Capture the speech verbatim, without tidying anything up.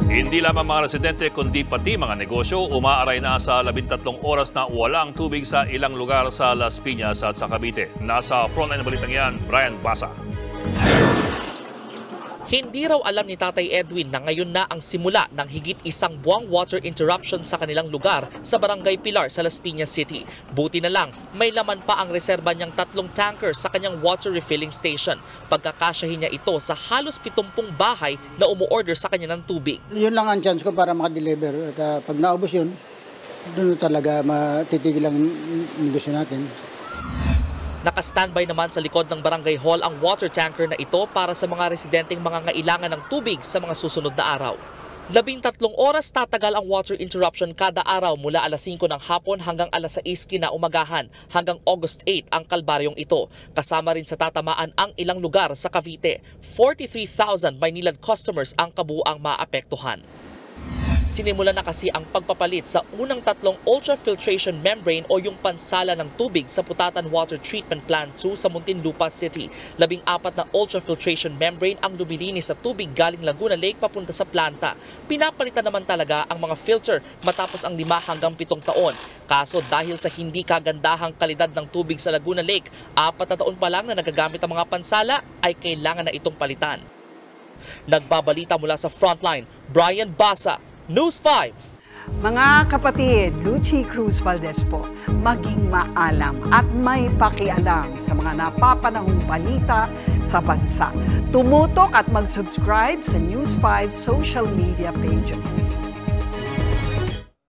Hindi lamang mga residente kundi pati mga negosyo umaaray na sa labintatlong oras na walang tubig sa ilang lugar sa Las Piñas at sa Cavite. Nasa frontline na balitang yan, Brian Basa. Hindi raw alam ni Tatay Edwin na ngayon na ang simula ng higit isang buwang water interruption sa kanilang lugar sa Barangay Pilar sa Las Piñas City. Buti na lang, may laman pa ang reserba niyang tatlong tanker sa kanyang water refilling station. Pagkakasyahin niya ito sa halos pitumpung bahay na umu-order sa kanya ng tubig. Yun lang ang chance ko para makadeliver. At uh, pag naubos yun, doon talaga matitigil ang negosyo natin. Naka-standby naman sa likod ng Barangay Hall ang water tanker na ito para sa mga residenteng mga ngailangan ng tubig sa mga susunod na araw. Labing tatlong oras tatagal ang water interruption kada araw mula alas singko ng hapon hanggang alas sais kinaumagahan hanggang August eight ang kalbaryong ito. Kasama rin sa tatamaan ang ilang lugar sa Cavite. forty-three thousand Maynilad customers ang kabuuang maapektuhan. Sinimula na kasi ang pagpapalit sa unang tatlong ultrafiltration membrane o yung pansala ng tubig sa Putatan Water Treatment Plant two sa Muntinlupa City. Labing apat na ultrafiltration membrane ang lumilinis sa tubig galing Laguna Lake papunta sa planta. Pinapalitan naman talaga ang mga filter matapos ang lima hanggang pitong taon. Kaso dahil sa hindi kagandahang kalidad ng tubig sa Laguna Lake, apat na taon pa lang na nagagamit ang mga pansala ay kailangan na itong palitan. Nagbabalita mula sa Frontline, Brian Basa, News five. Mga kapatid, Lucy Cruz Valdez po, maging maalam at may pakialam sa mga napapanahong balita sa bansa. Tumutok at mag-subscribe sa News five social media pages.